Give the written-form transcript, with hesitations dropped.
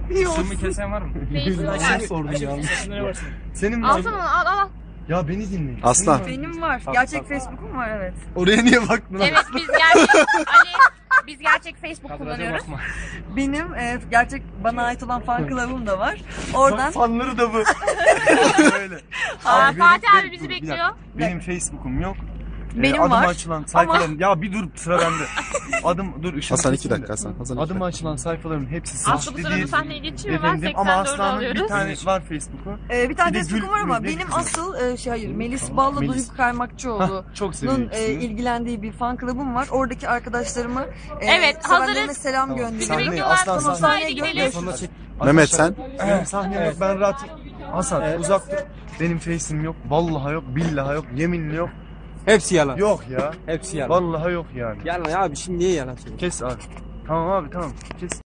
Sımı kesen var mı? Şey sordun ya. Senin Al sana al. Ya beni dinleyin. Aslan. Benim var. Gerçek Facebook'um var, evet. Oraya niye baktın? Evet biz gerçek Facebook kullanıyoruz. Benim gerçek bana ait olan fan club'um da var. Oradan Fanları da bu. Böyle. Aa, benim- Fatih abi dur, bizi bir dakika. bekliyor. Benim Facebook'um yok. Benim adım var. açılan sayfalarım. Ya bir dur, sıra bende. Dur ışığını Hasan 2 keseyim de. dakika Hasan. Hasan 2 Adım dakika. açılan sayfaların hepsi Aslı bu seçili sırada değil. sahneye geçiyor. Ben Efendim, ama 84'ü Aslan'ın bir alıyoruz. tane var Facebook'u. bir tane Bir de Facebook'um var ama Gül- benim Gül- asıl hayır Melis Bal'la Melis. Duygu Kaymakçıoğlu'nun Çok seviyorum ikisini. ilgilendiği bir fan club'um var. Oradaki arkadaşlarıma Evet, sevenlerime hazırız. selam Tamam. gönderiyorum. Bizi Sahne, bekliyorlar. Aslan Tamam, sahne. sahneye gidelim. Mehmet sen? Benim sahnem yok, ben rahatım. Hasan uzak dur. Benim face'im yok. Vallahi yok, billahi yok, yeminle yok. Hepsi yalan. Yok ya. Hepsi yalan. Vallahi yok yani. Yalan abi, şimdi niye yalan söylüyorsun? Kes abi. Tamam abi, tamam. Kes.